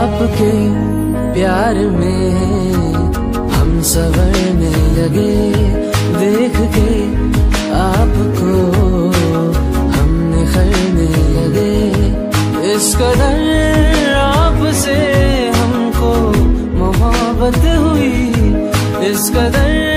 आपके प्यार में हम संवरने लगे, देख के आपको हम निखरने लगे। इस कदर आपसे हमको मोहब्बत हुई, इस कदर